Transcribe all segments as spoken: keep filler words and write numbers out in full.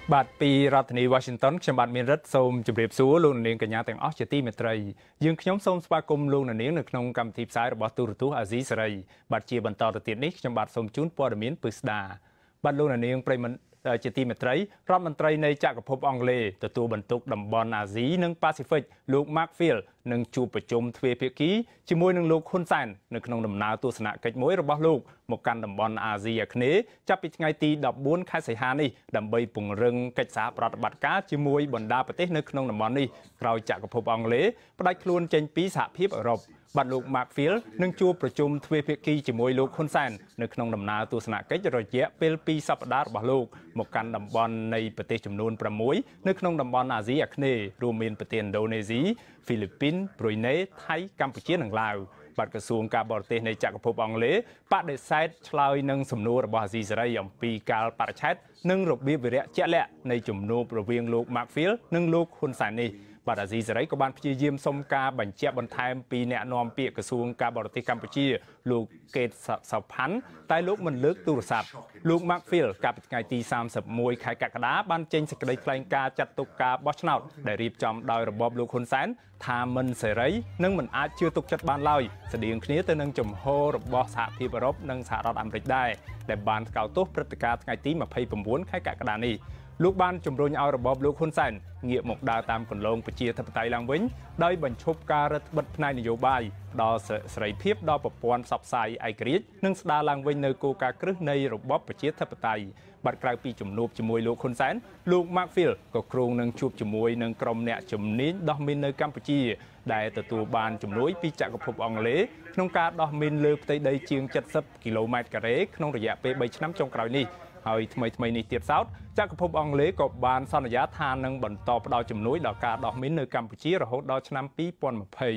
បាទពីរដ្ឋធានី Washington ខ្ញុំបាទមានរិទ្ធសូមជម្រាបសួរលោកនាងកញ្ញាទាំងអស់ជាទីមេត្រីយើងខ្ញុំសូមស្វាគមន៍លោកនាងនៅក្នុងកម្មវិធីផ្សាយរបស់ទូរទស្សន៍អាស៊ីសេរីបាទជាបន្តទៅទៀតនេះខ្ញុំបាទសូមជូនព័ត៌មានពិស្ដាបាទលោកនាងប្រិមត្តជាទីមេត្រីរដ្ឋមន្ត្រីនៃចក្រភពអង់គ្លេសទទួលបន្ទុកតំបន់អាស៊ីនិងប៉ាស៊ីហ្វិកលោក Mark Field នឹងជួបប្រជុំទ្វេភាគីជាមួយនឹងលោកហ៊ុនសែននៅក្នុងដំណើរទស្សនកិច្ចមួយរបស់លោកមកកាន់តំបន់អាស៊ីអាគ្នេយ៍ចាប់ពីថ្ងៃទីដប់បួនខែសីហានេះដើម្បីពង្រឹងកិច្ចសហប្រតិបត្តិការជាមួយបណ្ដាប្រទេសនៅក្នុងតំបន់នេះក្រោយចក្រភពអង់គ្លេសផ្ដាច់ខ្លួនចេញពីសហភាពអឺរ៉ុបបាទលោក Mark Field នឹងជួបប្រជុំទ្វេភាគីជាមួយលោកហ៊ុនសែននៅក្នុងដំណើរទស្សនកិច្ចរយៈពេលពីរសប្តាហ៍របស់លោកមកកាន់តំបន់នៃប្រទេសចំនួនប្រាំមួយនៅក្នុងតំបន់អាស៊ីអាគ្នេយ៍រួមមានប្រទេសឥណ្ឌូនេស៊ីហ្វីលីពីនប្រ៊ុយណេថៃកម្ពុជានិងឡាវបាទក្រសួងការបរទេសនៃចក្រភពអង់គ្លេសបដិសេធឆ្លើយនឹងសំណួររបស់អាស៊ីសេរីអំពីការបរិច្ឆេទនិងរបៀបវិរៈជាក់លាក់នៃជំនួបរវាងលោក Mark Field និងលោកហ៊ុនសែននេះបាទអាស៊ីសេរីក៏បានព្យាយាមសុំការបញ្ជាក់បន្ថែមពីអ្នកនាំពាក្យក្រសួងការបរទេសកម្ពុជាលោកកេតសៅផាន់តែលោកមិនលើកទូរស័ព្ទលោក Mark Field កាលពីថ្ងៃទីសាមសិបមួយខែកក្កដាបានចេញសេចក្តីថ្លែងការណ៍ចាត់ទុកការបោះឆ្នោតដែលរៀបចំដោយរបបលោកហ៊ុនសែនថាមិនសេរីនិងមិនអាចជឿទុកចិត្តបានឡើយស្តៀងគ្នាទៅនឹងជំហររបស់សហភាពអឺរ៉ុបនិងសហរដ្ឋអាមេរិកដែរដែលបានថ្កោលទោសព្រឹត្តិការណ៍ថ្ងៃទីម្ភៃប្រាំបួនខែកក្កដានេះលោកបានជំរុញឲ្យរបបលោកហ៊ុនសែនងាកមកដើរតាមគន្លងប្រជាធិបតេយ្យឡើងវិញដោយបញ្ឈប់ការរឹតបន្តឹងផ្នែកនយោបាយដល់សេរីភាពដល់ប្រព័ន្ធផ្សព្វផ្សាយឯករាជ្យនិងស្ដារឡើងវិញនៅគោលការណ៍គ្រឹះនៃរបបប្រជាធិបតេយ្យបាត់ក្រៅពីជំនួបជាមួយលោកហ៊ុនសែនលោក Mark Field ក៏គ្រោងនឹងជួបជាមួយនឹងក្រុមអ្នកជំនាញដោះមីននៅកម្ពុជាដែលទទួលបានជំនួយពីចក្រភពអង់គ្លេសក្នុងការដោះមីនលើផ្ទៃដីជាងเจ็ดสิบគីឡូម៉ែត្រការ៉េក្នុងរយៈពេលបីឆ្នាំចុងក្រោយនេះហើយថ្មីថ្មីនេះទៀតសោតចក្រភពអង់គ្លេសក៏បានសន្យាថានឹងបន្តផ្ដល់ជំនួយដល់ការដោះមីននៅកម្ពុជារហូតដល់ឆ្នាំពីរពាន់ម្ភៃ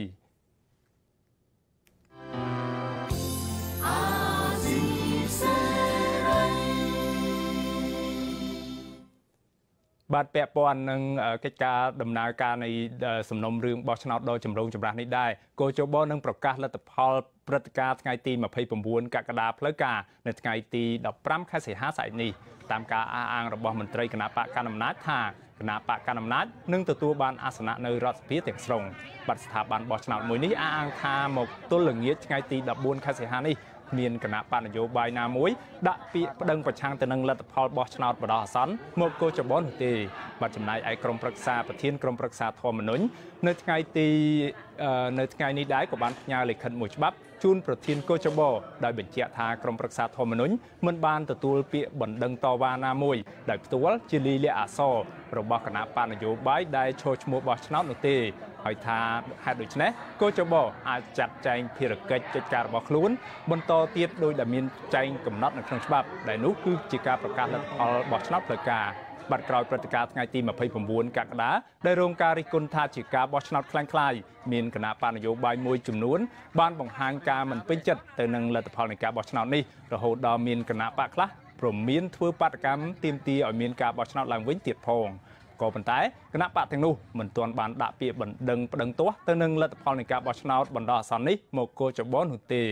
បាទពាក់ព័ន្ធនឹងកិច្ចការដំណើរការនៃសំណុំរឿងបោះឆ្នោតដ៏ចម្រូងចម្រាសនេះដែរគូចបនឹងប្រកាសលទ្ធផលព្រឹត្តិការណ៍ថ្ងៃទីម្ភៃប្រាំបួនកក្កដាផ្លូវការនៅថ្ងៃទីដប់ប្រាំខែសីហាស្អែកនេះតាមការអះអាងរបស់មន្ត្រីគណៈបកកណ្ដាលអំណាចថាគណៈបកកណ្ដាលអំណាចនឹងទទួលបានអាសនៈនៅរដ្ឋសភាទាំងស្រុងបាទស្ថាប័នបោះឆ្នោតមួយនេះអះអាងថាមកទល់ល្ងាចថ្ងៃទីដប់បួនខែសីហានេះមានគណៈបកនយោបាយណាមួយដាក់ពាក្យប្តឹងប្រឆាំងទៅនឹងលទ្ធផលបោះឆ្នោតបដោះអាសន្នមកកោចបនោះទេបាទចំណែកឯក្រុមប្រឹក្សាប្រធានក្រុមប្រឹក្សាធម្មនុញ្ញនៅថ្ងៃទីនៅថ្ងៃនេះដែរក៏បានផ្ញើលិខិតមួយច្បាប់ជូនប្រធានកោចបដោយបញ្ជាក់ថាក្រុមប្រឹក្សាធម្មនុញ្ញមិនបានទទួលពាក្យបណ្ដឹងតវ៉ាណាមួយដោយផ្ទាល់ជាលិលាអក្សររបស់គណៈបកនយោបាយដែលឈរឈ្មោះបោះឆ្នោតនោះទេហើយថាហេតុដូច្នេះកោចបអាចចាត់ចែងភារកិច្ចកិច្ចការរបស់ខ្លួនបន្តទៀតដោយដែលមានចែងកំណត់នៅក្នុងច្បាប់ដែលនោះគឺជាការប្រកាសលទ្ធផលបោះឆ្នោតផ្លូវការបាត់ក្រោយព្រឹត្តិការណ៍ថ្ងៃទីម្ភៃប្រាំបួនកក្កដាដែលរងការរិះគន់ថាជាការបោះឆ្នោតคล้ายៗមានគណៈបកនយោបាយមួយចំនួនបានបង្ហាញការមិនពេញចិត្តទៅនឹងលទ្ធផលនៃការបោះឆ្នោតនេះរហូតដល់មានគណៈបកខ្លះព្រមមានធ្វើបាតកម្មទាមទារឲ្យមានការបោះឆ្នោតឡើងវិញទៀតផងក៏ប៉ុន្តែគណៈបកទាំងនោះមិនទាន់បានដាក់ពាក្យបណ្ដឹងប្តឹងទាស់ទៅនឹងលទ្ធផលនៃការបោះឆ្នោតបណ្ដោះអាសន្ននេះមកកោចបនោះទេ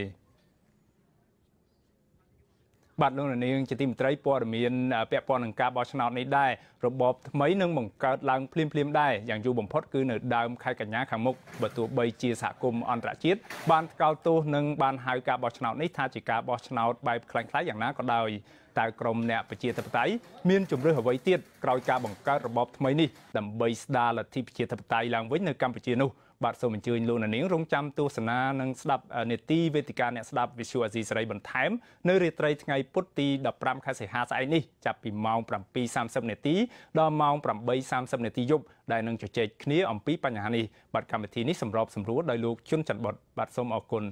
បាទលោកនាងជាទីមេត្រីព័ត៌មានពាក់ព័ន្ធនឹងការបោះឆ្នោតនេះដែររបបថ្មីនឹងបង្កើតឡើងភ្លាមភ្លាមដែរយ៉ាងយូរបំផុតគឺនៅដើមខែកញ្ញាខាងមុខបើទោះបីជាសហគមន៍អន្តរជាតិបានថ្កោលទោសនិងបានហៅការបោះឆ្នោតនេះថាជាការបោះឆ្នោតបែបคล้ายៗយ៉ាងណាក៏ដោយតែក្រមអ្នកប្រជាធិបតេយ្យមានជំរឿសអ្វីទៀតក្រោយការបង្កើតរបបថ្មីនេះដើម្បីស្ដារលទ្ធិប្រជាធិបតេយ្យឡើងវិញនៅកម្ពុជានោះបាទសូមអញ្ជើញលោកនាងរងចាំទស្សនានិងស្ដាប់នេតិវេទិកាអ្នកស្ដាប់ Visual Asia សេរីបន្ថែមនៅរាត្រីថ្ងៃពុធទីដប់ប្រាំខែសីហាស្អែកនេះចាប់ពីម៉ោងប្រាំពីរសាមសិបនាទីដល់ម៉ោងប្រាំបីសាមសិបនាទីយប់ដែលនឹងជជែកគ្នាអំពីបញ្ហានេះបាទកម្មវិធីនេះសម្របសម្រួលដោយលោកជុនច័ន្ទបុត្របាទសូមអរគុណ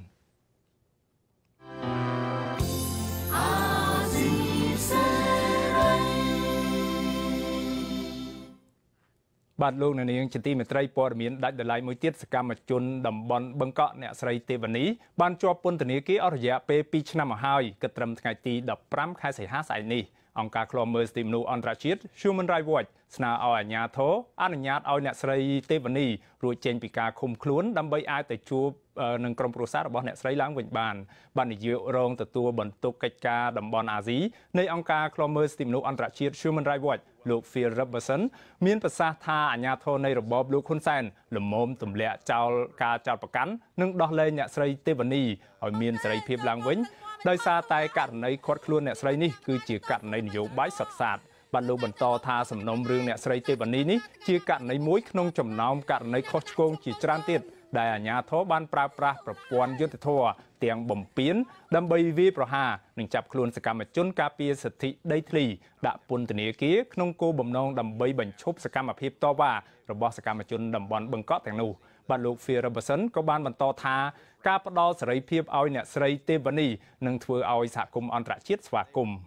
បាទលោកនាងជាទីមេត្រីព័ត៌មានដាច់ដライមួយទៀតសកម្មជនតំបន់បឹងកក់អ្នកស្រីទេវនីបានជាប់ពន្ធនាគារអស់រយៈពេលពីរឆ្នាំមកហើយគិតត្រឹមថ្ងៃទីដប់ប្រាំខែសីហាស្អែកនេះអង្គការឃ្លាំមើលសិទ្ធិមនុស្សអន្តរជាតិ Human Rights Watch ស្នើឲ្យអាជ្ញាធរអនុញ្ញាតឲ្យអ្នកស្រីទេវនីរួចចេញពីការឃុំខ្លួនដើម្បីអាចទៅជួបនឹងក្រុមគ្រួសាររបស់អ្នកស្រីឡើងវិញបានបាននិយាយរងទទួលបន្ទុកកិច្ចការតំបន់អាស៊ីនៃអង្គការឃ្លាំមើលសិទ្ធិមនុស្សអន្តរជាតិ Human Rights Watch លោក Phil Robertson មានប្រសាសន៍ថាអាញាធរនៃរបបលោកហ៊ុនសែនលំមទម្លាក់ចោលការចោទប្រកាន់និងដោះលែងអ្នកស្រីទេវនីឲ្យមានសេរីភាពឡើងវិញដោយសារតែករណីខាត់ខ្លួនអ្នកស្រីនេះគឺជាករណីនយោបាយសុទ្ធសាធបានលោកបន្តថាសំណុំរឿងអ្នកស្រីទេវនីនេះជាករណីមួយក្នុងចំណោមករណីខុសឆ្គងជាច្រើនទៀតដែលអាជ្ញាធរបានប្រើប្រាស់ប្រព័ន្ធយុត្តិធម៌ទាំងបំពេញដើម្បីវាយប្រហារនិងចាប់ខ្លួនសកម្មជនការពារសិទ្ធិដីធ្លីដាក់ពន្ធនាគារក្នុងគោលបំណងដើម្បីបញ្ឈប់សកម្មភាពតវ៉ារបស់សកម្មជនតំបន់បឹងកក់ទាំងនោះបាទលោក Phil Robertson ក៏បានបន្តថាការផ្ដល់សេរីភាពឲ្យអ្នកស្រីទេវនីនឹងធ្វើឲ្យសហគមន៍អន្តរជាតិស្វាគមន៍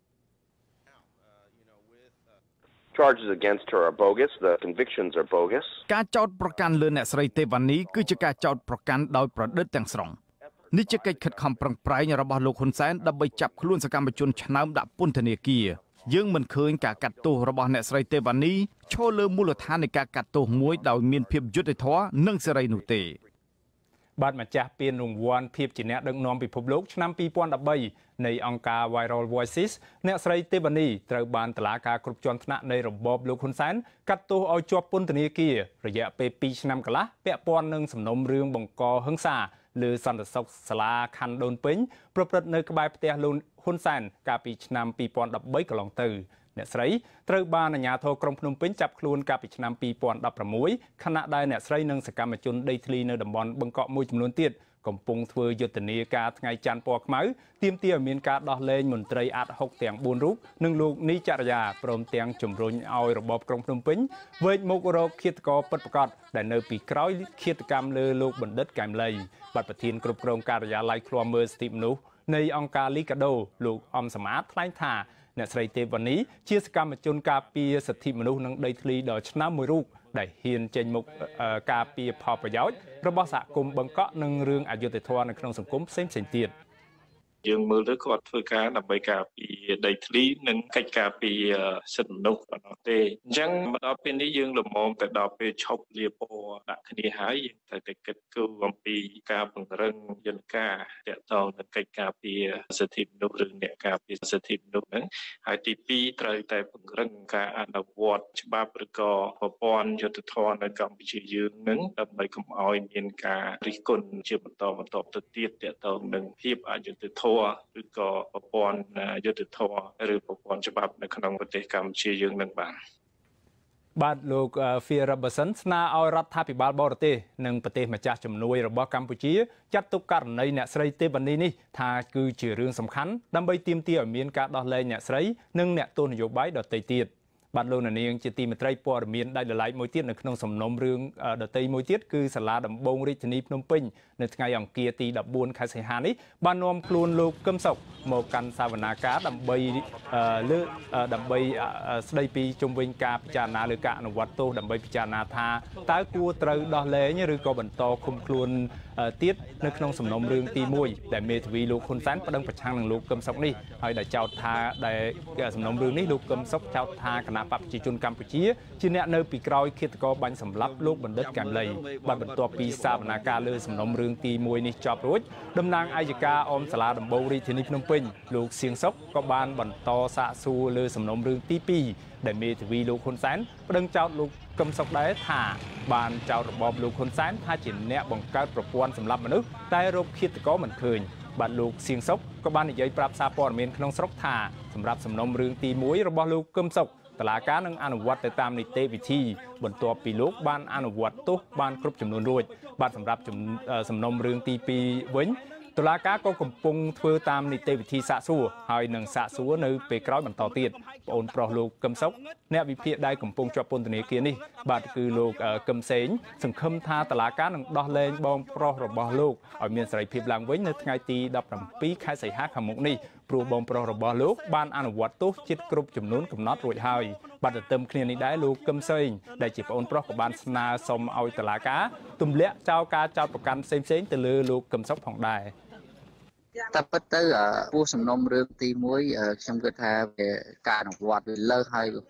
Charges against her are bogus. The convictions are bogus. ការចោទប្រកាន់លើអ្នកស្រីទេវនីគឺជាការចោទប្រកាន់ដោយប្រឌិតទាំងស្រុងនេះជាកិច្ចខិតខំប្រឹងប្រែងរបស់លោកហ៊ុនសែនដើម្បីចាប់ខ្លួនសកម្មជនឆ្នើមដាក់ពន្ធនាគារយើងមិនឃើញការកាត់ទោសរបស់អ្នកស្រីទេវនីឈរលើមូលដ្ឋាននៃការកាត់ទោសមួយដោយមានភាពយុត្តិធម៌និងសេរីនោះទេបាទម្ចាស់ពានរង្វាន់ភាពជាអ្នកដឹកនាំពិភពលោកឆ្នាំពីរពាន់ដប់បីនៃអង្គការ Viral Voices អ្នកស្រីទេវនីត្រូវបានតុលាការគ្រប់ជាន់ថ្នាក់នៃរបបលោកហ៊ុនសែនកាត់ទោសឲ្យជាប់ពន្ធនាគាររយៈពេលពីរឆ្នាំកន្លះពាក់ព័ន្ធនឹងសំណុំរឿងបង្កហិង្សាលើសន្តិសុខសាលាខណ្ឌដូនពេញប្រព្រឹត្តនៅក្បែរផ្ទះលោកហ៊ុនសែនកាលពីឆ្នាំពីរពាន់ដប់បីកន្លងទៅអ្នកស្រីត្រូវបានអាជ្ញាធរក្រុងភ្នំពេញចាប់ខ្លួនកាលពីឆ្នាំពីរពាន់ដប់ប្រាំមួយខណៈដែលអ្នកស្រីនិងសកម្មជនដីធ្លីនៅតំបន់បឹងកក់មួយចំនួនទៀតកំពុងធ្វើយុទ្ធនាការថ្ងៃច័ន្ទពណ៌ខ្មៅទាមទារឲ្យមានការដោះលែងមន្ត្រីអាត់ហុកទាំងបួនរូបនិងលោកនីចរិយាព្រមទាំងជំរុញឲ្យរបបក្រុងភ្នំពេញវេកមុខរកឃាតករពិតប្រាកដដែលនៅពីក្រោយឃាតកម្មលើលោកបណ្ឌិតកែមលីបាទប្រធានគ្រប់គ្រងការិយាល័យឃ្លាំមើលសិទ្ធិមនុស្សនៃអង្គការលីកាដូលោកអំសមាតថ្លែងថាអ្នកស្រីទេវនីជាសកម្មជនការពារសិទ្ធិមនុស្សនិងដីធ្លីដ៏ឆ្នើមមួយរូបដែលហ៊ានចេញមុខការពារផលប្រយោជន៍របស់សហគមន៍បឹងកក់និងរឿងអយុត្តិធម៌នៅក្នុងសង្គមផ្សេងៗទៀតយើងមើលទៅគាត់ធ្វើការដើម្បីការពារដីធ្លីនិងកិច្ចការពារសិទ្ធិមនុស្សប៉ុណ្ណោះទេអញ្ចឹងមកដល់ពេលនេះយើងលំមទៅដល់ពេលឈប់លាពណ៌ដាក់គ្នាហើយយើងត្រូវតែគិតគូរអំពីការពង្រឹងយន្តការទាក់ទងនឹងកិច្ចការពារសិទ្ធិមនុស្សឬអ្នកការពារសិទ្ធិមនុស្សហ្នឹងហើយទីពីរត្រូវតែពង្រឹងការអនុវត្តច្បាប់ឬក៏ប្រព័ន្ធយុត្តិធម៌នៅកម្ពុជាយើងហ្នឹងដើម្បីកុំឲ្យមានការរិះគន់ជាបន្តបន្តទៅទៀតទាក់ទងនឹងភាពអយុត្តិធម៌ឬក៏ប្រព័ន្ធយុត្តិធម៌ឬប្រព័ន្ធច្បាប់នៅក្នុងប្រទេសកម្ពុជាយើងនឹងបានបាទលោក Phil Robertson ស្នើឲ្យរដ្ឋាភិបាលបរទេសនិងប្រទេសម្ចាស់ជំនួយរបស់កម្ពុជាចាត់ទុកករណីអ្នកស្រីទេវនីនេះថាគឺជារឿងសំខាន់ដើម្បីទាមទារឲ្យមានការដោះលែងអ្នកស្រីនិងអ្នកទស្សនយោបាយដទៃទៀតបាទលោកនាងជាទីមេត្រីព័ត៌មានដាច់ដライមួយទៀតនៅក្នុងសំណុំរឿងដទៃមួយទៀតគឺសាលាដំបងរាជធានីភ្នំពេញនៅថ្ងៃអង្គារទីដប់បួនខែសីហានេះបាននាំខ្លួនលោកកឹមសុខមកកាន់សវនាការដើម្បីលើដើម្បីស្ដីពីជុំវិញការពិចារណាលើការអនុវត្តទោសដើម្បីពិចារណាថាតើគួរត្រូវដោះលែងឬក៏បន្តឃុំខ្លួនទៀតនៅក្នុងសំណុំរឿងទីមួយដែលមេធាវីលោកហ៊ុនសែនប្តឹងប្រឆាំងនឹងលោកកឹមសុខនេះហើយដែលចោទថាដែលសំណុំរឿងនេះលោកកឹមសុខចោទថាគណៈបព្វជិជនកម្ពុជាជាអ្នកនៅពីក្រោយឃាតករបាញ់សម្លាប់លោកបណ្ឌិតកែមលីបានបន្ទាប់ពីសវនាការលើសំណុំរឿងទីមួយនេះចប់រួចតំណាងអัยការអមសាលាដំបងរាជធានីភ្នំពេញលោកសៀងសុខក៏បានបន្តសាកសួរលើសំណុំរឿងទីពីរដែលមេធាវីលោកហ៊ុនសែនប្តឹងចោទលោកកឹមសុខដែរថាបានចោទរបបលោកហ៊ុនសែនថាជាអ្នកបង្កើតប្រព័ន្ធសម្លាប់មនុស្សតែរកឃាតករមិនឃើញបាទលោកសៀងសុខក៏បាននិយាយប្រាប់សារព័ត៌មានក្នុងស្រុកថាសម្រាប់សំណុំរឿងទីមួយរបស់លោកកឹមសុខតុលាការនឹងអនុវត្តទៅតាមនីតិវិធីបន្ទាប់ពីលោកបានអនុវត្តទោសបានគ្រប់ចំនួនរួចបាទសម្រាប់សំណុំរឿងទីពីរវិញតុលាការក៏កំពុងធ្វើតាមនីតិវិធីសាកសួរហើយនឹងសាកសួរនៅពេលក្រោយបន្តទៀតប្អូនប្រុសលោកកឹមសុខអ្នកវិភាគដែលកំពុងជាប់ពន្ធនាគារនេះបាទគឺលោកកឹមសេងសង្ឃឹមថាតុលាការនឹងដោះលែងបងប្រុសរបស់លោកឲ្យមានសេរីភាពឡើងវិញនៅថ្ងៃទីដប់ប្រាំពីរខែសីហាខាងមុខនេះព្រោះបងប្រុសរបស់លោកបានអនុវត្តទោសជិតគ្រប់ចំនួនកំណត់រួចហើយបាទទន្ទឹមគ្នានេះដែរលោកកឹមសេងដែលជាប្អូនប្រុសក៏បានស្នើសុំឲ្យតុលាការទម្លាក់ចោលការចោទប្រកាន់ផ្សេងៗទៅលើលោកកឹមសុខផងដែរតែពិតទៅពោះសំណុំរឿងទីមួយខ្ញុំគិតថាវាការអនុវត្តវាលើសហើយវាពោះ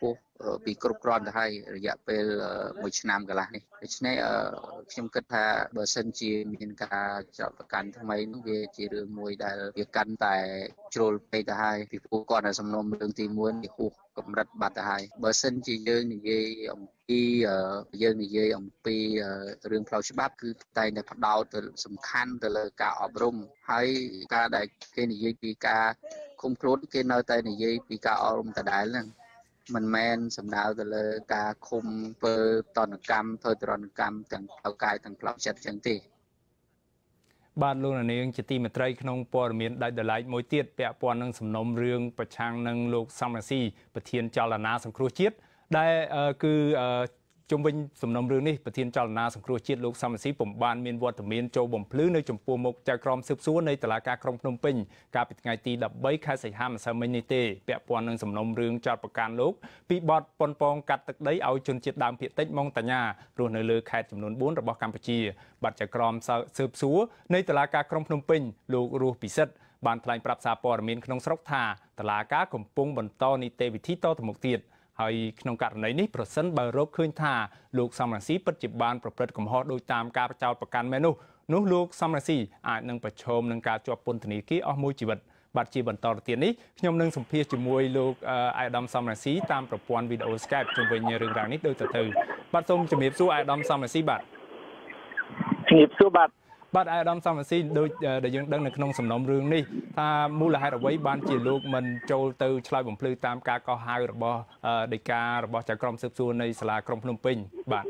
ពីគ្រប់គ្រាន់ទៅហើយរយៈពេលមួយឆ្នាំកន្លះនេះដូច្នេះខ្ញុំគិតថាបើសិនជាមានការចោទប្រកាន់ថ្មីនោះវាជារឿងមួយដែលវាកាន់តែជ្រុលពេកទៅហើយពីព្រោះគាត់នៅសំណុំរឿងទីមួយវាហួសកម្រិតបាត់ទៅហើយបើសិនជាយើងនិយាយអំពីយើងនិយាយអំពីរឿងផ្លូវច្បាប់គឺតែតែផ្ដោតទៅសំខាន់ទៅលើការអប់រំហើយការដែលគេនិយាយពីការឃុំខ្លួនគេនៅតែនិយាយពីការអប់រំដដែលហ្នឹងមិនមែនសំដៅទៅលើការឃុំធ្វើតនកម្មធ្វើទរណកម្មទាំងផ្លូវកាយទាំងផ្លូវចិត្តចឹងទេបាទលោកនាងជាទីមេត្រីក្នុងព័ត៌មានដាច់ដライមួយទៀតពាក់ព័ន្ធនឹងសំណុំរឿងប្រឆាំងនឹងលោកសំរាស៊ីប្រធានចលនាសង្គ្រោះជាតិដែលគឺជុំវិញសំណុំរឿងនេះប្រធានចលនាសង្គ្រោះជាតិលោកសំរាស៊ីពុំបានមានវត្តមានចូលបំភ្លឺនៅចំពោះមុខចៅក្រមស៊ើបសួរនៃតុលាការក្រុងភ្នំពេញកាលពីថ្ងៃទី13ខែសីហាម្សិលមិញនេះទេពាក់ព័ន្ធនឹងសំណុំរឿងចោទប្រកាន់លោកពីបទប៉ុនប៉ងកាត់ទឹកដីឲ្យជនជាតិដើមភាគតិចម៉ុងតាញ៉ារស់នៅលើខេត្តចំនួនបួនរបស់កម្ពុជាបាត់ចៅក្រមស៊ើបសួរនៃតុលាការក្រុងភ្នំពេញលោករស់ពិសិដ្ឋបានថ្លែងប្រាប់សារព័ត៌មានក្នុងស្រុកថាតុលាការកំពុងបន្តនីតិវិធីតទៅមុខទៀតហើយក្នុងករណីនេះប្រសិនបើរកឃើញថាលោកសំរាស៊ីពិតជាបានប្រព្រឹត្តកំហុសដោយតាមការចោទប្រកាន់មែននោះនោះលោកសំរាស៊ីអាចនឹងប្រឈមនឹងការជាប់ពន្ធនាគារអស់មួយជីវិតបាទជាបន្តទៅទៀតនេះខ្ញុំនឹងសម្ភាសជាមួយលោកអាយដាមសំរាស៊ីតាមប្រព័ន្ធវីដេអូ Skype ជុំវិញរឿងរ៉ាវនេះដូចទៅទៅបាទសូមជម្រាបសួរអាយដាមសំរាស៊ីបាទជំរាបសួរបាទបាទអាយដាមសំរាស៊ីដូចដែលយើងដឹងនៅក្នុងសំណុំរឿងនេះថាមូលហេតុអ្វីបានជាលោកមិនចូលទៅឆ្លើយបំភ្លឺតាមការកោះហៅរបស់ដីការបស់ចៅក្រមស៊ើបសួរនៃសាលាក្រុងភ្នំពេញបាទ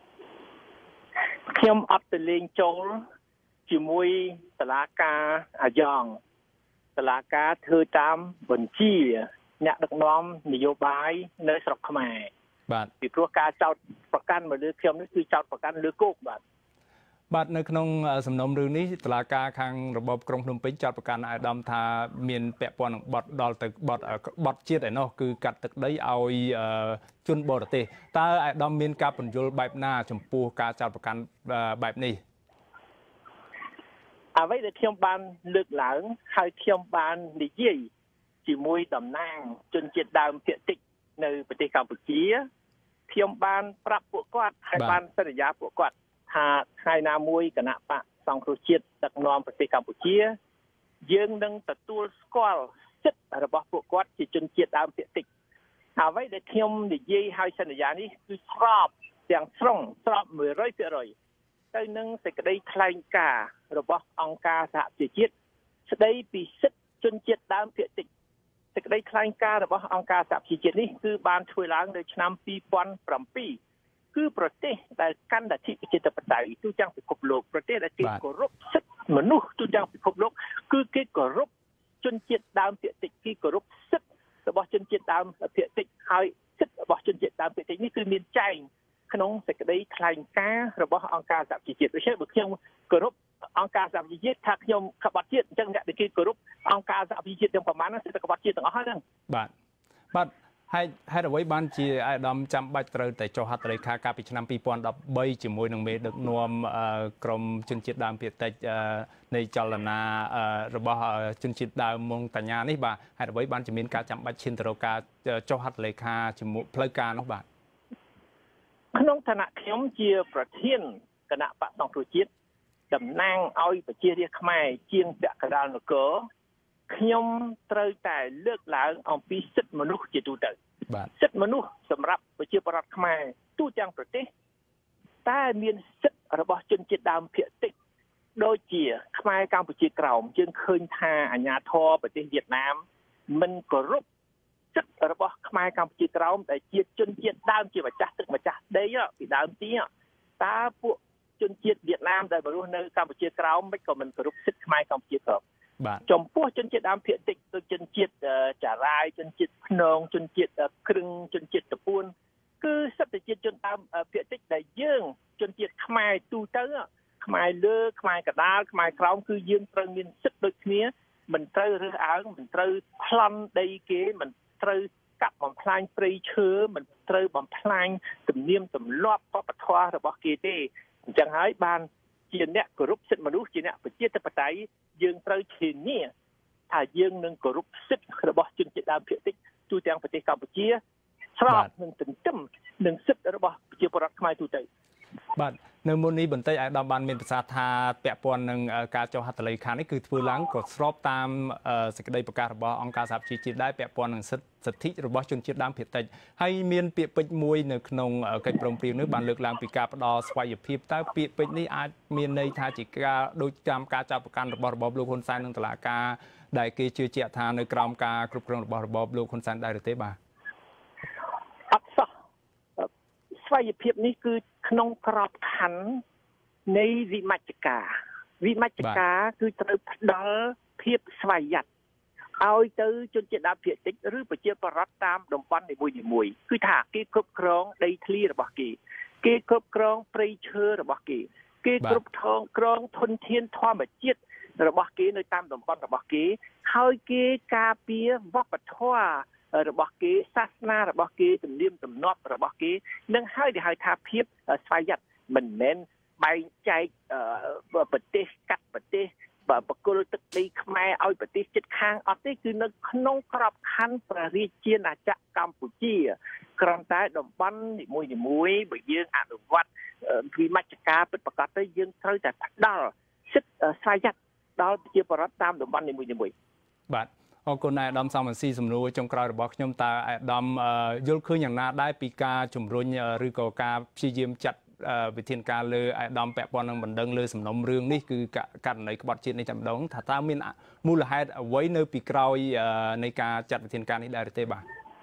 ខ្ញុំអត់ទៅលេងចូលជាមួយសាលាការអាយ៉ងសាលាការធ្វើតាមបញ្ជាអ្នកដឹកនាំនយោបាយនៅស្រុកខ្មែរបាទពីព្រោះការចោទប្រកាន់មកលើខ្ញុំនេះគឺចោទប្រកាន់លើគោកបាទបាទនៅក្នុងសំណុំរឿងនេះតុលាការខាងរបបក្រុងភ្នំពេញចោទប្រកាន់អាយដាមថាមានពាក់ព័ន្ធនឹងបទដល់ទៅបទបទជាតិឯណោះគឺកាត់ទឹកដីឲ្យជនបរទេសតើអាយដាមមានការពន្យល់បែបណាចំពោះការចោទប្រកាន់បែបនេះអ្វីដែលខ្ញុំបានលើកឡើងហើយខ្ញុំបាននិយាយជាមួយតំណាងជនជាតិដើមភាគតិចនៅប្រទេសកម្ពុជាខ្ញុំបានប្រាប់ពួកគាត់ហើយបានសន្យាពួកគាត់ថាថ្ងៃណាមួយគណៈបកសង្គ្រោះជាតិដឹកនាំប្រទេសកម្ពុជាយើងនឹងទទួលស្គាល់សិទ្ធិរបស់ពួកគាត់ជាជនជាតិដើមភាគតិចអ្វីដែលខ្ញុំនិយាយឲ្យសន្យានេះគឺស្របទាំងស្រុងស្របមួយរយភាគរយទៅនឹងសេចក្តីថ្លែងការណ៍របស់អង្គការសហប្រជាជាតិស្តីពីសិទ្ធិជនជាតិដើមភាគតិចសេចក្តីថ្លែងការណ៍របស់អង្គការសហប្រជាជាតិនេះគឺបានធ្វើឡើងនៅឆ្នាំពីរពាន់ប្រាំពីរគឺប្រទេសដែលកាន់លទ្ធិប្រជាធិបតេយ្យទូទាំងពិភពលោកប្រទេសដែលគេគោរពសិទ្ធិមនុស្សទូទាំងពិភពលោកគឺគេគោរពជនជាតិដើមភាគតិចគេគោរពសិទ្ធិរបស់ជនជាតិដើមភាគតិចហើយសិទ្ធិរបស់ជនជាតិដើមភាគតិចនេះគឺមានចែងក្នុងសេចក្តីថ្លែងការណ៍របស់អង្គការសហប្រជាជាតិដូច្នេះបើខ្ញុំគោរពអង្គការសហប្រជាជាតិថាខ្ញុំក្បត់ជាតិអញ្ចឹងអ្នកដែលគេគោរពអង្គការសហប្រជាជាតិទាំងប្រមាណហ្នឹងគឺក្បត់ជាតិទាំងអស់ហ្នឹងបាទបាទហើយហេតុអ្វីបានជាអាយដាមចាំបាច់ត្រូវតែចុះហត្ថលេខាកាលពីឆ្នាំពីរពាន់ដប់បីជាមួយនឹងមេដឹកនាំក្រមជនជាតិដើមភាគតិចនៃចលនារបស់ជនជាតិដើមម៉ុងតាញ៉ានេះបាទហេតុអ្វីបានជាមានការចាំបាច់ឈានទៅរកការចុះហត្ថលេខាជាមួយផ្លូវការនោះបាទក្នុងឋានៈខ្ញុំជាប្រធានគណៈបកសង្គ្រោះជាតិតំណាងឲ្យប្រជារាស្ត្រខ្មែរជាងពាក់កណ្ដាលនគរខ្ញុំត្រូវតែលើកឡើងអំពីសិទ្ធិមនុស្សជាទូទៅសិទ្ធិមនុស្សសម្រាប់ប្រជាពលរដ្ឋខ្មែរទូទាំងប្រទេសតែមានសិទ្ធិរបស់ជនជាតិដើមភាគតិចដូចជាខ្មែរកម្ពុជាក្រោមយើងឃើញថាអាញាធរប្រទេសវៀតណាមមិនគោរពសិទ្ធិរបស់ខ្មែរកម្ពុជាក្រោមដែលជាជនជាតិដើមជាម្ចាស់ទឹកម្ចាស់ដីពីដើមទីតើពួកជនជាតិវៀតណាមដែលរស់នៅកម្ពុជាក្រោមមិនក៏មិនគោរពសិទ្ធិខ្មែរកម្ពុជាក្រោមចំពោះជនជាតិដើមភាគតិចដូចជនជាតិចារាយជនជាតិភ្នងជនជាតិគ្រឹងជនជាតិតពួនគឺសិទ្ធិជាតិជនដើមភាគតិចដែលយើងជនជាតិខ្មែរទូទៅខ្មែរលើខ្មែរកដាលខ្មែរក្រោមគឺយើងត្រូវមានសិទ្ធិដូចគ្នាមិនត្រូវរើសអើងមិនត្រូវប្លន់ដីគេមិនត្រូវកាប់បំផ្លាញព្រៃឈើមិនត្រូវបំផ្លាញទំនៀមទម្លាប់វប្បធម៌របស់គេទេអញ្ចឹងហើយបានជាអ្នកគោរពសិទ្ធិមនុស្សជាអ្នកប្រជាធិបតេយ្យយើងត្រូវធានាថាយើងនឹងគោរពសិទ្ធិរបស់ជនជាតិដើមភាគតិចទូទាំងប្រទេសកម្ពុជាស្របនឹងទន្ទឹមនឹងសិទ្ធិរបស់ប្រជាពលរដ្ឋខ្មែរទូទៅបាទនៅមុននេះបន្តិចអាយដាមបានមានប្រសាសន៍ថាពាក់ព័ន្ធនឹងការចុះហត្ថលេខានេះគឺធ្វើឡើងក៏ស្របតាមសេចក្តីប្រកាសរបស់អង្គការសហប្រជាជាតិដែរពាក់ព័ន្ធនឹងសិទ្ធិសិទ្ធិរបស់ជនជាតិដើមភាគតិចហើយមានពាក្យពេចន៍មួយនៅក្នុងកិច្ចព្រមព្រៀងនេះបានលើកឡើងពីការផ្ដល់ស្វ័យភាពតើពាក្យពេចន៍នេះអាចមានន័យថាជាការដូចតាមការចាប់ប្រកាន់របស់របបលោកហ៊ុនសែននិងតុលាការដែលគេជឿជាក់ថានៅក្រោមការគ្រប់គ្រងរបស់របបលោកហ៊ុនសែនដែរឬទេបាទអត់សោះស្វ័យភាពនេះគឺក្នុងក្របខ័ណ្ឌនៃវិមជ្ឈការវិមជ្ឈការគឺត្រូវផ្ដល់ភាពស្វ័យយ័តឲ្យទៅជនជាតិដើមភាគតិចឬប្រជាពលរដ្ឋតាមតំបន់នីមួយៗគឺថាគេគ្រប់គ្រងដីធ្លីរបស់គេគេគ្រប់គ្រងព្រៃឈើរបស់គេគេគ្រប់គ្រងធនធានធម្មជាតិរបស់គេនៅតាមតំបន់របស់គេហើយគេការពារវប្បធម៌របស់គេសាសនារបស់គេទំនៀមទម្លាប់របស់គេនឹងហើយដែលហៅថាភាពស្វ័យយ័តមិនមែនបែងចែកប្រទេសកាត់ប្រទេសបកគលទឹកដីខ្មែរឲ្យប្រទេសជិតខាងអត់ទេគឺនៅក្នុងក្របខ័ណ្ឌព្រះរាជាណាចក្រកម្ពុជាគ្រាន់តែតំបន់នីមួយៗបើយើងអនុវត្តវិមជ្ឈការពិតប្រាកដទៅយើងត្រូវតែផ្ដល់សិទ្ធិស្វ័យយ័តដល់ប្រជាពលរដ្ឋតាមតំបន់នីមួយៗបាទអរគុណអាយដាមសំស៊ីសំណួរចុងក្រោយរបស់ខ្ញុំតើអាយដាមយល់ឃើញយ៉ាងណាដែរពីការជំរុញឬក៏ការព្យាយាមចាត់វិធានការលើអាយដាមពាក់ព័ន្ធនឹងបណ្ដឹងលើសំណុំរឿងនេះគឺករណីក្បត់ជាតិនេះតែម្ដងថាតើមានមូលហេតុអ្វីនៅពីក្រោយនៃការចាត់វិធានការនេះដែរឬទេបាទ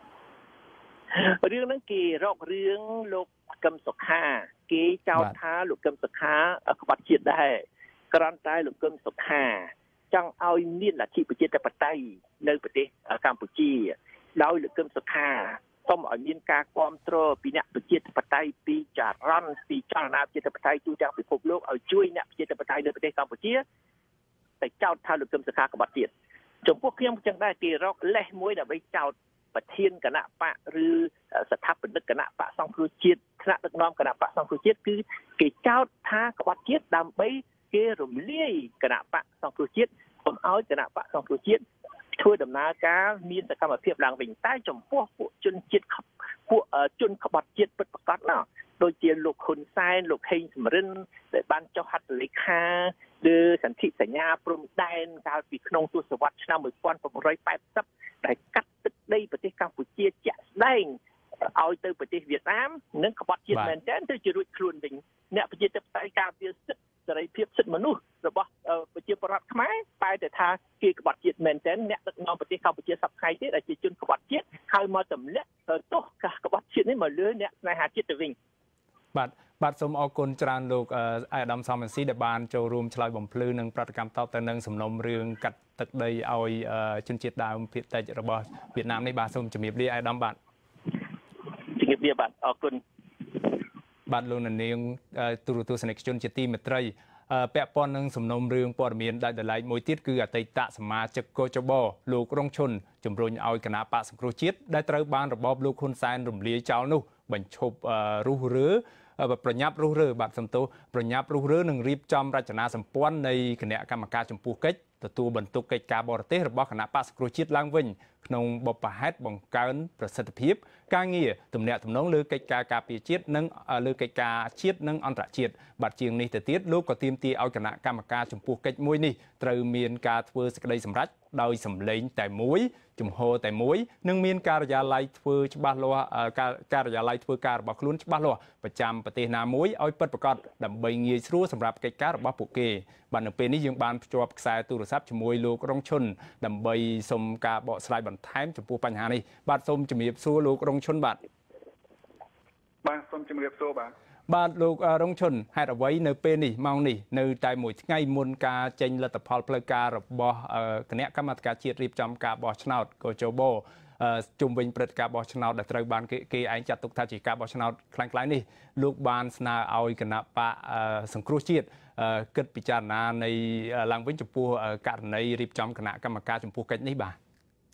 រឿងហ្នឹងគេរករឿងលោកកឹមសុខាគេចោទថាលោកកឹមសុខាក្បត់ជាតិដែរគ្រាន់តែលោកកឹមសុខាចង់ឲ្យមានលទ្ធិប្រជាធិបតេយ្យនៅប្រទេសកម្ពុជាដោយលោកកឹមសុខាសូមឲ្យមានការគ្រប់គ្រងពីអ្នកប្រជាធិបតេយ្យពីចរន្តពីចលនាប្រជាធិបតេយ្យទូទាំងពិភពលោកឲ្យជួយអ្នកប្រជាធិបតេយ្យនៅប្រទេសកម្ពុជាតែចោទថាលោកកឹមសុខាក្បត់ជាតិចំពោះខ្ញុំចឹងដែរគេរកលេសមួយដើម្បីចោទប្រធានគណៈបកឬស្ថាបនិកគណៈបកសង្គ្រោះជាតិថ្នាក់ដឹកនាំគណៈបកសង្គ្រោះជាតិគឺគេចោទថាក្បត់ជាតិដើម្បីគេរំលាយគណៈបកសង្គ្រោះជាតិកុំឲ្យគណៈបកសង្គ្រោះជាតិធ្វើដំណើរការមានសកម្មភាពឡើងវិញតែចំពោះពួកជនជាតិពួកជនក្បត់ជាតិពិតប្រាកដណាដូចជាលោកហ៊ុនសែនលោកហេងសំរិនដែលបានចុះហត្ថលេខាលើសន្ធិសញ្ញាព្រំដែនកាលពីក្នុងទសវត្សរ៍ឆ្នាំmột nghìn chín trăm tám mươiដែលកាត់ទឹកដីប្រទេសកម្ពុជាជាក់ស្ដែងឲ្យទៅប្រទេសវៀតណាមនិងក្បត់ជាតិមែនទែនទៅជារួចខ្លួនវិញអ្នកប្រជាធិបតេយ្យការពារសិទ្ធិសេរីភាពសិទ្ធិមនុស្សរបស់ប្រជាពលរដ្ឋខ្មែរតែតែថាគេក្បត់ជាតិមែនទែនអ្នកដឹកនាំប្រទេសកម្ពុជាសប្តាហ៍ថ្ងៃទៀតដែលជាជនក្បត់ជាតិហើយមកទម្លាក់ទោសការក្បត់ជាតិនេះមកលើអ្នកស្នេហាជាតិទៅវិញបាទបាទសូមអរគុណច្រើនលោកអាយដាមសំស៊ីដែលបានចូលរួមឆ្លើយបំភ្លឺនឹងប្រតិកម្មតបទៅនឹងសំណុំរឿងកាត់ទឹកដីឲ្យជនជាតិដើមភាគតិចរបស់វៀតណាមនេះបាទសូមជម្រាបលាអាយដាមបាទជម្រាបលាបាទអរគុណបាទលោកនាងទូរទស្សនិកជនជាទីមេត្រីពាក់ព័ន្ធនឹងសំណុំរឿងព័ត៌មានដាច់ដライមួយទៀតគឺអតីតសមាជិកកជបលោករងឈុនជំរុញឲ្យគណៈបកសង្គ្រោះជាតិដែលត្រូវបានរបបលោកហ៊ុនសែនរំលាយចោលនោះបញ្ឈប់រុះរើប្រញាប់រុះរើបាទសំទោសប្រញាប់រុះរើនឹងរៀបចំរចនាសម្ព័ន្ធនៃគណៈកម្មការចំពោះកិច្ចទទួលបន្ទុកកិច្ចការបរទេសរបស់គណៈបកសង្គ្រោះជាតិឡើងវិញក្នុងបបហេតុបង្កើនប្រសិទ្ធភាពការងារទំនាក់ទំនងលើកិច្ចការការពារជាតិនិងលើកិច្ចការជាតិនិងអន្តរជាតិបាទជាងនេះទៅទៀតលោកក៏ទាមទារឲ្យគណៈកម្មការចំពោះកិច្ចមួយនេះត្រូវមានការធ្វើសេចក្តីសម្រេចដោយសម្លេងតែមួយជំហរតែមួយនិងមានការិយាល័យធ្វើច្បាស់លាស់ការិយាល័យធ្វើការរបស់ខ្លួនច្បាស់លាស់ប្រចាំប្រទេសណាមួយឲ្យពិតប្រាកដដើម្បីងាយស្រួលសម្រាប់កិច្ចការរបស់ពួកគេបាទនៅពេលនេះយើងបានភ្ជាប់ខ្សែទូរស័ព្ទជាមួយលោករងឈុនដើម្បីសុំការបកស្រាយបន្ថែមចំពោះបញ្ហានេះបាទសូមជំរាបសួរលោករងឈុនបាទបាទសូមជំរាបសួរបាទបាទលោករងឈុនហេតុអ្វីនៅពេលនេះម៉ោងនេះនៅតែមួយថ្ងៃមុនការចេញលទ្ធផលផ្លូវការរបស់គណៈកម្មាធិការជាតិរៀបចំការបោះឆ្នោតកោជបជុំវិញព្រឹត្តិការណ៍បោះឆ្នោតដែលត្រូវបានគេឯងចាត់ទុកថាជាការបោះឆ្នោតខ្លាំងៗនេះលោកបានស្នើឲ្យគណៈបកសង្គ្រោះជាតិគិតពិចារណានៃឡើងវិញចំពោះករណីរៀបចំគណៈកម្មការចំពោះកិច្ចនេះបាទ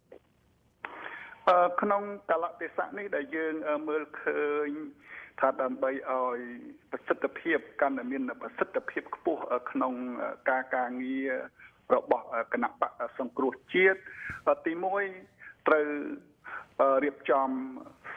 ក្នុងកលៈទេសៈនេះដែលយើងមើលឃើញថាដើម្បីឲ្យប្រសិទ្ធភាពកាន់តែមានប្រសិទ្ធភាពខ្ពស់ក្នុងការការងាររបស់គណៈបកសង្គ្រោះជាតិទីមួយត្រូវរៀបចំ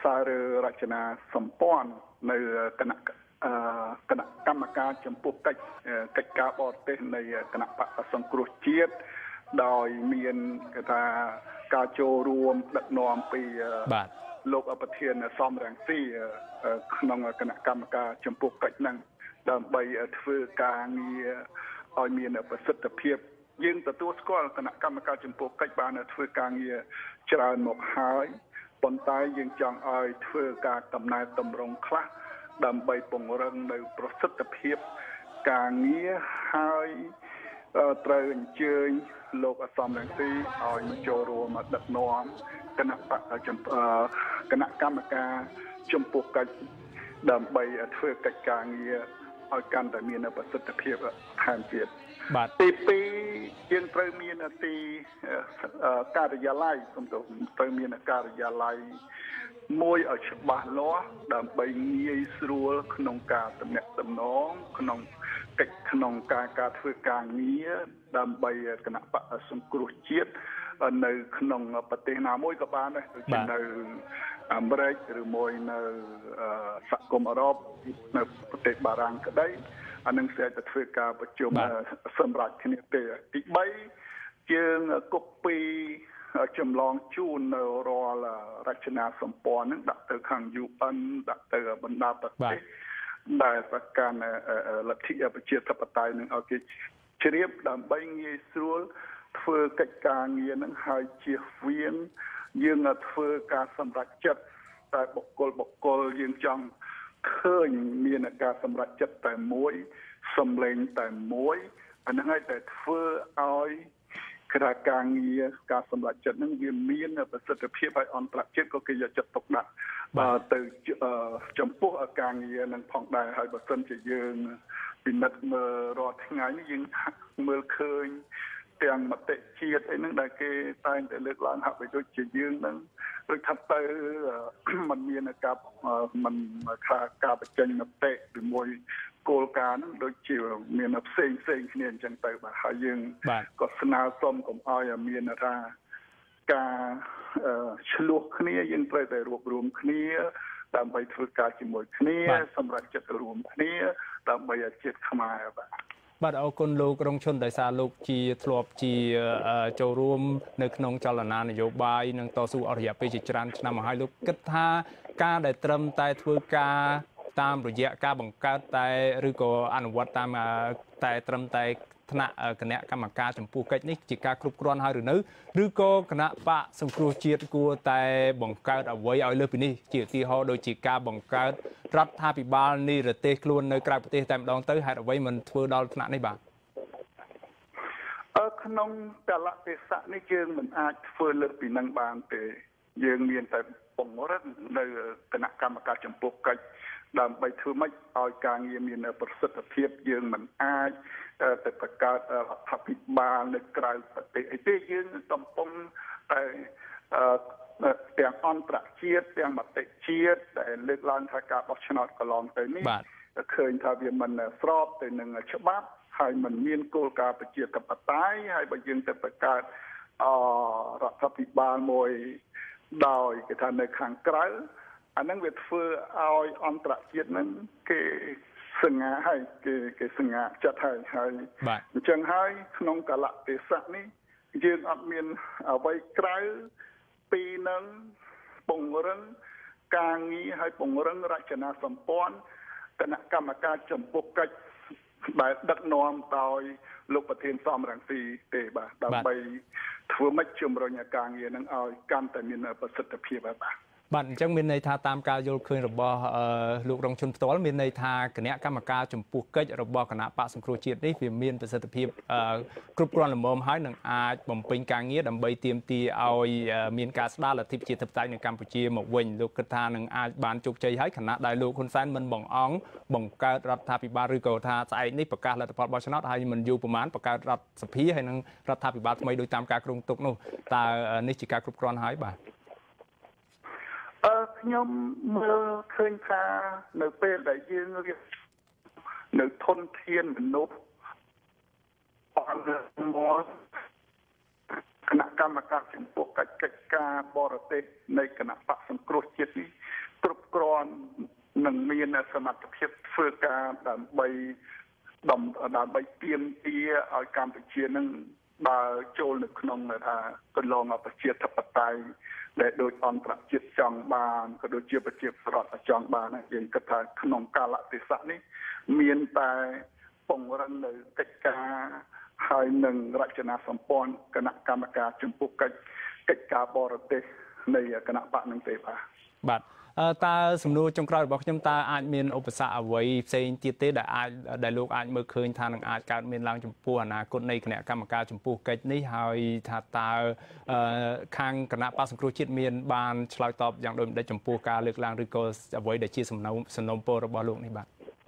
សាររចនាសម្ព័ន្ធនៅគណៈគណៈកម្មការចំពោះកិច្ចកិច្ចការបរទេសនៃគណៈបកសង្គ្រោះជាតិដោយមានគេថាការចូលរួមដឹកនាំពីបាទលោកប្រធានសំរងស៊ីក្នុងគណៈកម្មការចំពោះកិច្ចហ្នឹងដើម្បីធ្វើការងារឲ្យមានប្រសិទ្ធភាពយើងទទួលស្គាល់គណៈកម្មការចំពោះកិច្ចបានធ្វើការងារច្រើនមកហើយប៉ុន្តែយើងចង់ឲ្យធ្វើការកំណែតម្រង់ខ្លះដើម្បីពង្រឹងនៅប្រសិទ្ធភាពការងារហើយត្រូវអញ្ជើញលោកអសមរងស៊ីឲ្យចូលរួមមកដឹកនាំគណៈគណៈកម្មការចំពោះកិច្ចដើម្បីធ្វើកិច្ចការងារឲ្យកាន់តែមានប្រសិទ្ធភាពថែមទៀតបាទទីពីរយើងត្រូវមានទីការិយាល័យសំដៅត្រូវមានការិយាល័យមួយឲ្យច្បាស់លាស់ដើម្បីងាយស្រួលក្នុងការទំនាក់ទំនងក្នុងកិច្ចក្នុងការការធ្វើការងារដើម្បីគណៈបកសង្គ្រោះជាតិនៅក្នុងប្រទេសណាមួយក៏បានដែរដូចជានៅអាមេរិកឬមួយនៅសហគមន៍អឺរ៉ុបនៅប្រទេសបារាំងក្តីអានឹងស្ទើរតែធ្វើការប្រជុំសម្រាប់គ្នាទេទីបីយើងគប់ពីចម្លងជូននៅរាល់រចនាសម្ព័ន្ធនឹងដាក់ទៅខាង យូ អិន ដាក់ទៅបណ្ដាប្រទេសដែលប្រកាន់លទ្ធិប្រជាធិបតេយ្យនឹងឲ្យគេជ្រាបដើម្បីងាយស្រួលធ្វើកិច្ចការងារនឹងហើយជៀសវាងយើងធ្វើការសម្រេចចិត្តតែបុគ្គលបុគ្គលយើងចង់ឃើញមានការសម្រេចចិត្តតែមួយសម្លេងតែមួយអាហ្នឹងហើយតែធ្វើឲ្យក្រៅការងារការសម្រេចចិត្តនឹងវាមានប្រសិទ្ធភាពហើយអន្តរជាតិក៏គេយកចិត្តទុកដាក់បាទទៅចំពោះការងារនឹងផងដែរហើយបើសិនជាយើងពិនិត្យមើលរាល់ថ្ងៃនេះយើងមើលឃើញទាំងមតិជាតិអីហ្នឹងដែលគេតែងតែលើកឡើងហាក់បីដូចជាយើងហ្នឹងដូចថាទៅมันមានការมันថាការបញ្ចេញមតិជាមួយគោលការណ៍ហ្នឹងដូចជាមានផ្សេងផ្សេងគ្នាអញ្ចឹងទៅបាទហើយយើងក៏ស្នើសុំកុំឲ្យមានថាការឆ្លោះគ្នាយើងត្រូវតែរួបរวมគ្នាដើម្បីធ្វើការជាមួយគ្នាសម្រាប់ចិត្តរួមគ្នាដើម្បីឲ្យជាតិខ្មែរបាទបាទអរគុណលោករងឈុនដោយសារលោកជាធ្លាប់ជាចូលរួមនៅក្នុងចលនានយោបាយនិងតស៊ូអស់រយៈពេលជាច្រើនឆ្នាំមកហើយលោកគិតថាការដែលត្រឹមតែធ្វើការតាមរយៈការបង្កើតតែឬក៏អនុវត្តតាមតែត្រឹមតែថ្នាក់គណៈកម្មការចំពោះកិច្ចនេះជាការគ្រប់គ្រាន់ហើយឬនៅឬក៏គណៈបកសង្គ្រោះជាតិគួរតែបង្កើតអ្វីឲ្យលើសពីនេះជាឧទាហរណ៍ដូចជាការបង្កើតរដ្ឋាភិបាលនិរទេសខ្លួននៅក្រៅប្រទេសតែម្ដងទៅហេតុអ្វីមិនធ្វើដល់ថ្នាក់នេះបាទអឺក្នុងកលៈទេសៈនេះយើងមិនអាចធ្វើលើសពីនឹងបានទេយើងមានតែពង្រឹងនៅគណៈកម្មការចំពោះកិច្ចដើម្បីធ្វើម៉េចឲ្យការងារមានប្រសិទ្ធភាពយើងមិនអាចទៅបង្កើតរដ្ឋាភិបាលនៅក្រៅប្រទេសអីទេយើងកំពុងតែទាំងអន្តរជាតិទាំងមតិជាតិដែលលើកឡើងថាការបោះឆ្នោតកន្លងទៅនេះឃើញថាវាមិនស្របទៅនឹងច្បាប់ហើយមិនមានគោលការណ៍ប្រជាធិបតេយ្យហើយបើយើងទៅបង្កើតអរដ្ឋាភិបាលមួយដោយគេថានៅខាងក្រៅអាហ្នឹងវាធ្វើឲ្យអន្តរជាតិហ្នឹងគេសង្ហាហើយគេគេសង្ហាចិត្តហើយហើយអញ្ចឹងហើយក្នុងកលៈទេសៈនេះយើងអត់មានអ្វីក្រៅពីនឹងពង្រឹងការងារហើយពង្រឹងរចនាសម្ព័ន្ធគណៈកម្មការចំពោះកិច្ចដែលដឹកនាំដោយលោកប្រធានសំរងស៊ីទេបាទដើម្បីធ្វើម៉េចជំរុញការងារនឹងឲ្យកាន់តែមានប្រសិទ្ធភាពបាទបាទអញ្ចឹងមានន័យថាតាមការយល់ឃើញរបស់លោករងឈុនផ្ទាល់មានន័យថាគណៈកម្មការចំពោះកិច្ចរបស់គណៈបកសង្គ្រោះជាតិនេះវាមានប្រសិទ្ធភាពគ្រប់គ្រាន់ល្មមហើយនឹងអាចបំពេញការងារដើម្បីទាមទារឲ្យមានការស្ដារលទ្ធិប្រជាធិបតេយ្យនៅកម្ពុជាមកវិញលោកគិតថានឹងអាចបានជោគជ័យហើយគណៈដែលលោកហ៊ុនសែនមិនបង្អង់បង្កើតរដ្ឋាភិបាលឬក៏ថាស្អែកនេះប្រកាសលទ្ធផលបោះឆ្នោតហើយមិនយូរប្រហែលបង្កើតរដ្ឋសភាហើយនឹងរដ្ឋាភិបាលថ្មីដោយតាមការគ្រោងទុកនោះតើនេះជាការគ្រប់គ្រាន់ហើយបាទអឺខ្ញុំមើលឃើញថានៅពេលដែលយើងរៀបនៅធនធានមនុស្សអន្តរមកគណៈកម្មការចំពោះកិច្ចកិច្ចការបរទេសនៃគណៈបកសង្គ្រោះជាតិនេះគ្រប់គ្រាន់នឹងមានសមត្ថភាពធ្វើការដើម្បីដើម្បីទាមទារឲ្យកម្ពុជានឹងបើចូលនៅក្នុងថាកន្លងប្រជាធិបតេយ្យដែលដូចអន្តរជាតិចង់បានក៏ដូចជាប្រជាប្រដ្ឋចង់បានយើងគិតថាក្នុងកាលៈទេសៈនេះមានតែពង្រឹងនៅកិច្ចការហើយនឹងរចនាសម្ព័ន្ធគណៈកម្មការចំពោះកិច្ចកិច្ចការបរទេសនៃគណៈបកនឹងទេបាទបាទតើសំណួរចុងក្រោយរបស់ខ្ញុំតើអាចមានឧបសគ្គអ្វីផ្សេងទៀតទេដែលអាចដែលលោកអាចមើលឃើញថានឹងអាចកើតមានឡើងចំពោះអនាគតនៃគណៈកម្មការចំពោះកិច្ចនេះហើយថាតើខាងគណៈបក្សសង្គ្រោះជាតិមានបានឆ្លើយតបយ៉ាងដូចម្តេចចំពោះការលើកឡើងឬក៏អ្វីដែលជាសំណុំសំណុំពររបស់លោកនេះបាទ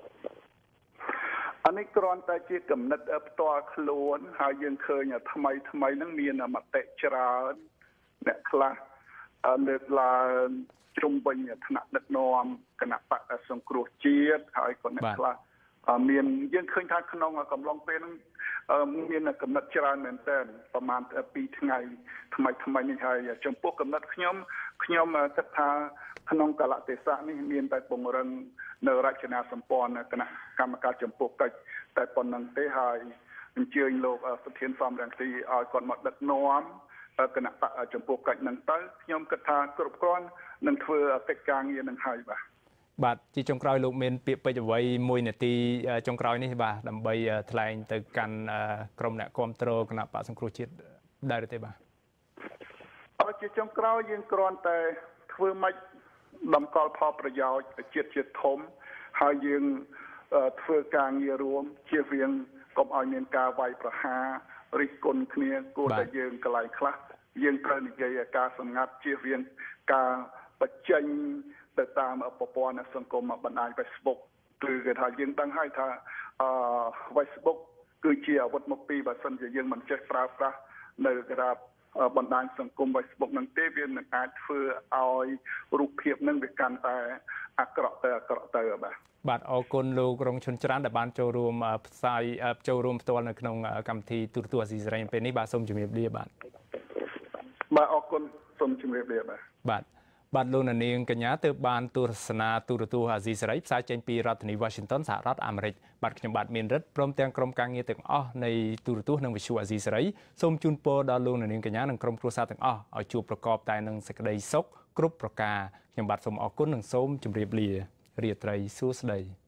អានេះគ្រាន់តែជាគំនិតផ្ទាល់ខ្លួនហើយយើងឃើញថ្មីថ្មីហ្នឹងមានមតិច្រើនអ្នកខ្លះលើកឡើងជុំវិញថ្នាក់ដឹកនាំគណៈបក្សសង្គ្រោះជាតិហើយក៏អ្នកខ្លះមានយើងឃើញថាក្នុងកំឡុងពេលហ្នឹងមានកំណត់ច្រើនមែនទែនប្រហែលពីរថ្ងៃថ្មីថ្មីនេះហើយចំពោះកំណត់ខ្ញុំខ្ញុំគិតថាក្នុងកលៈទេសៈនេះមានតែពង្រឹងនៅរចនាសម្ព័ន្ធគណៈកម្មការចំពោះកិច្ចតែប៉ុណ្្នឹងទេហើយអញ្ជើញលោកសុធានសំរងស៊ីឲ្យគាត់មកដឹកនាំគណៈបកចំពោះកិច្ចហ្នឹងទៅខ្ញុំគិតថាគ្រប់គ្រាន់នឹងធ្វើកិច្ចការងារនឹងហើយបាទបាទជាចុងក្រោយលោកមានពាក្យពេចន៍អ្វីមួយនាទីចុងក្រោយនេះបាទដើម្បីថ្លែងទៅកាន់ក្រុមអ្នកគាំទ្រគណៈបក្សសង្គ្រោះជាតិដែរទេបាទអរជាចុងក្រោយយើងគ្រាន់តែធ្វើម៉េចតម្កល់ផលប្រយោជន៍ជាតិជាតិធំហើយយើងធ្វើការងាររួមជៀសវាងកុំឲ្យមានការវាយប្រហាររិះគន់គ្នាគួរតែយើងកន្លែងខ្លះយើងត្រូវនិយាយការសម្ងាត់ជៀសវាងការបញ្ចេញទៅតាមប្រព័ន្ធសង្គមបណ្ដាញ Facebook គឺគេថាយើងដឹងហើយថាអឺ Facebook គឺជាអាវុធមុខពីរបើសិនជាយើងមិនចេះប្រើប្រាស់នៅក្រាបបណ្ដាញសង្គម Facebook នឹងទេវានឹងអាចធ្វើឲ្យរូបភាពនឹងវាកាន់តែអាក្រក់ទៅអាក្រក់ទៅបាទបាទអរគុណលោករងឈុនច្រើនដែលបានចូលរួមផ្សាយចូលរួមផ្ទាល់នៅក្នុងកម្មវិធីទូរទស្សន៍អាស៊ីសេរីពេលនេះបាទសូមជម្រាបលាបាទបាទអរគុណសូមជម្រាបលាបាទបាទបាទលោកនាងកញ្ញាទើបបានទស្សនាទូរទស្សន៍អាស៊ីសេរីផ្សាយចេញពីរដ្ឋធានី Washington សហរដ្ឋអាមេរិកបាទខ្ញុំបាទមានរិទ្ធព្រមទាំងក្រុមការងារទាំងអស់នៃទូរទស្សន៍និងវិទ្យុអាស៊ីសេរីសូមជូនពរដល់លោកនាងកញ្ញានិងក្រុមគ្រួសារទាំងអស់ឲ្យជួបប្រកបតែនឹងសេចក្តីសុខគ្រប់ប្រការខ្ញុំបាទសូមអរគុណនិងសូមជម្រាបលារាត្រីសួស្តី